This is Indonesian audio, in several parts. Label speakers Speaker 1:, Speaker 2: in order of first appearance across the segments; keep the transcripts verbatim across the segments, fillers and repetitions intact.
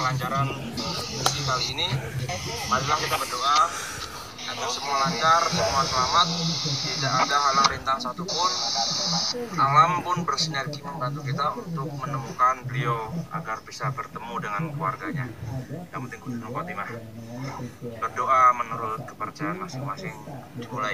Speaker 1: kelancaran mudik kali ini. Marilah kita berdoa agar semua lancar, semua selamat, tidak ada halang rintang satupun. Alam pun bersinergi membantu kita untuk menemukan beliau agar bisa bertemu dengan keluarganya. Yang penting husnul khotimah. Berdoa menurut kepercayaan masing-masing dimulai.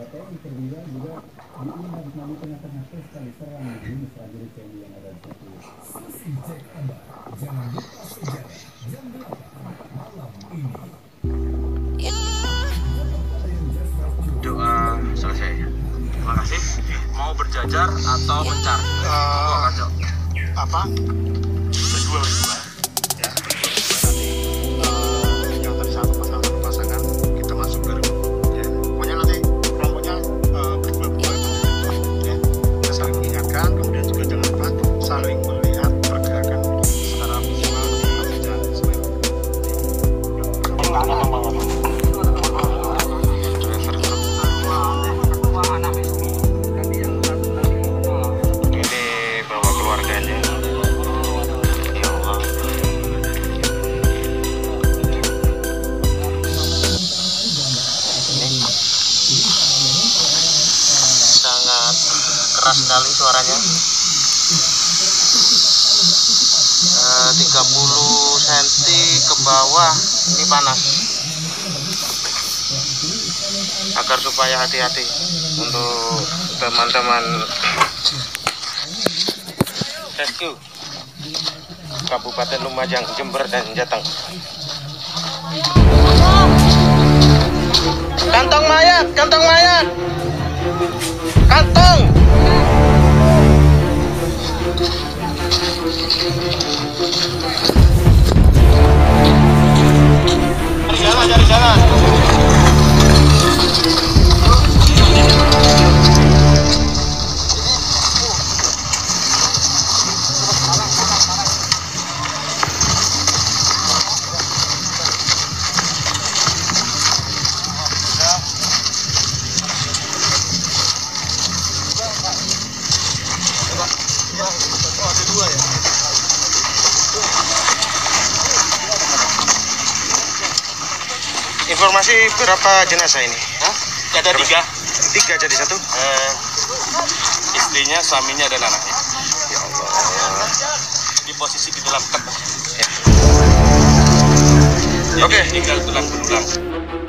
Speaker 1: Doa selesai. Terima kasih. Mau berjajar atau mencar? Uh, apa? Berdua berdua. Ya, berdua nanti uh, yang tadi satu pasangan pasangan kita masuk ke ya. Pokoknya nanti kelompoknya uh, berdua berdua. Ya, kita saling mengingatkan, kemudian juga jangan lupa saling melihat pergerakan secara visual dan sebagainya. Keras sekali suaranya, e, tiga puluh sentimeter ke bawah. Ini panas, agar supaya hati-hati untuk teman-teman rescue Kabupaten Lumajang, Jember dan Jateng. Kantong mayat, kantong mayat, kantong. Cari jalan, cari jalan. Oh, ada dua ya? Informasi berapa jenazah ini? Hah? Ada berapa? Tiga. Tiga jadi satu? Eh, istrinya, suaminya, dan anaknya. Ya Allah. Di posisi di dalam truk. Ya. Oke. Okay. Tinggal tulang belulang.